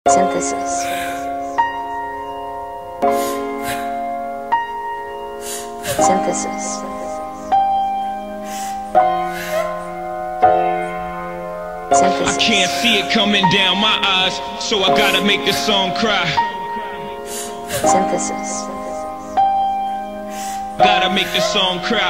Synthesis. Synthesis. Synthesis. I can't see it coming down my eyes, so I gotta make this song cry. Synthesis. Gotta make this song cry.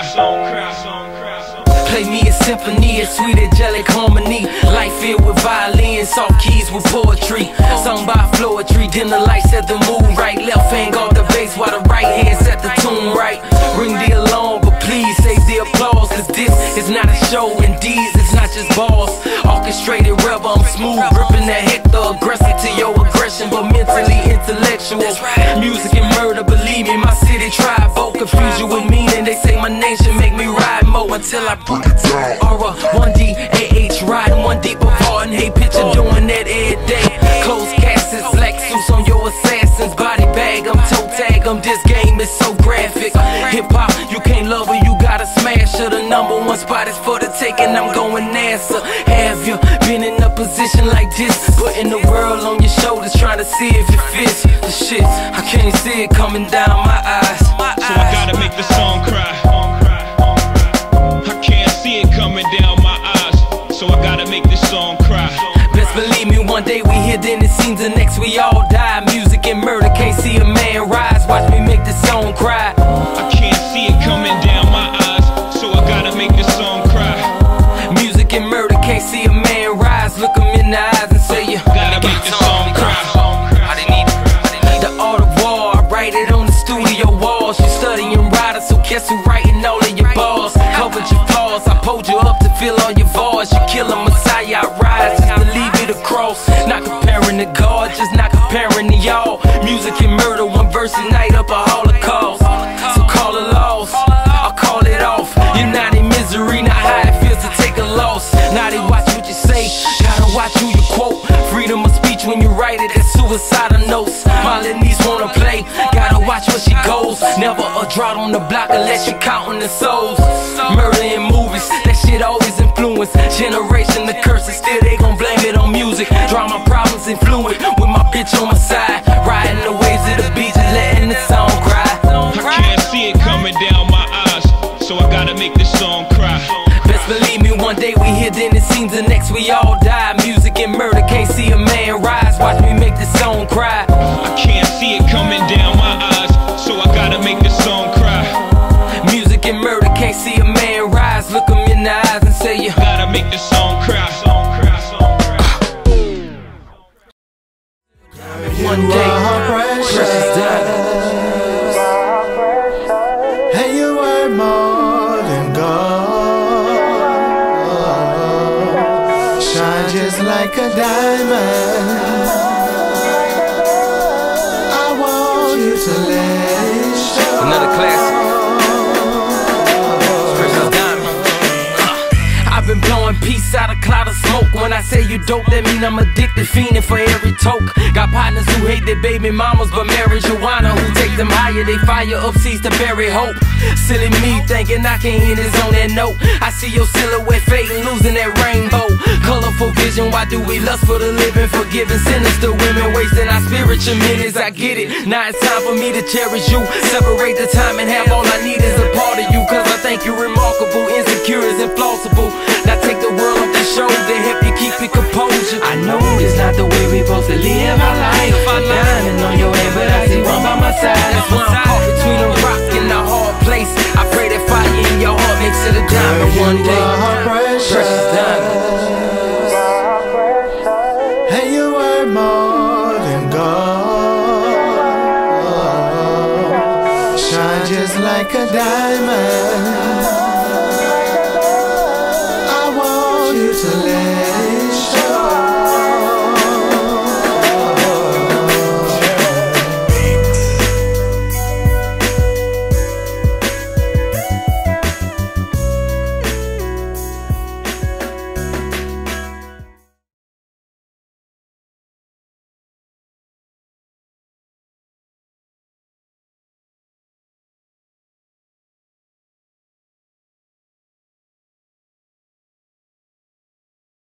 Play me a symphony, a sweet angelic harmony. Life filled with violins, soft keys with poetry. Sung by Floetry, then the light set the mood right. Left hand guard the bass while the right hand set the tune right. Ring the alarm, but please save the applause, cause this is not a show, indeed it's not just balls. Orchestrated rebel, I'm smooth, gripping that Hector, aggressive to your aggression, but mentally intellectual. Music and murder, believe me, my city tribe. Vote confuse you with meaning, they say my name should make me ride more until I put it down. Aura, 1D, AH, riding one deep apart, and hey, picture doing that every day. Closed caskets, black suits on your assassins, body bag, I'm toe tag, this game is so graphic. Hip hop, you can't love her, you gotta smash her. The #1 spot is for the taking, I'm going NASA. Have you been in a position like this? Putting the world on your shoulders, trying to see if it fits. The shit, I can't see it coming down my eyes. So I gotta make the song cry. I can't see it coming down my eyes, so I gotta make this song cry. Best believe me, one day we here, then it seems the next we all die. Music and murder, can't see a man rise. Watch me make this song cry. I can't see it coming down my eyes, so I gotta make this song cry. Music and murder, can't see a man rise. Look him in the eyes and say you gotta make this song cry. The art of war, I write it on the studio walls. You studying writer, so guess who writing all of your balls? Covered your flaws, I pulled you up to fill all your voids. You kill a messiah, I rise just to leave it across. Not comparing to God, just not comparing to y'all. Music and murder, one verse a night up a holocaust. So call a loss, I'll call it off. You're not in misery, not how it feels to take a loss. Now they watch what you say, gotta watch who you quote. Freedom of speech when you write it, that's suicidal notes. Marlene wanna play, gotta watch where she goes. Never a drought on the block unless you counting the souls. Murder in movies, that shit always influence. Generation the curses, still they gon' blame it on music. Drama problems influent, with my bitch on my side. Riding the waves of the beach and letting the song cry. I can't see it coming down my eyes, so I gotta make this song cry. Best believe me, one day we here, then it seems the next we all die. Music and murder, can't see a man rise. Watch me make this song cry. I can't see it coming down my eyes, so I gotta make this song cry. Music and murder, can't see a man rise. Look him in the eyes and say you gotta make this song cry. One day, precious diamonds. And you were more than gold. Shine just like a diamond. I want you to let it show. Another classic. Precious diamond. I've been blowing peace out of cloud of smoke. When I say you dope, that mean I'm addicted, fiending for every toke. Got partners who hate their baby mamas, but marijuana who take them higher. They fire up seas to bury hope. Silly me thinking I can hit this on that note. I see your silhouette fading, losing that rainbow. Colorful vision, why do we lust for the living? Forgiving sinister women, wasting our spiritual minutes. I get it, now it's time for me to cherish you. Separate the time and have all I need is a part of you. Cause I think you're remarkable, insecure is implausible. Now take the world off your shoulder, help you keep your composure. I know it's not the way we supposed to live our life. I'm diamond on your head, but I see one by my side. That's why I'm caught between a rock and a hard place. I pray that fire in your heart makes it a diamond one day. Precious diamond. And you were more than gold. Shine just like a diamond.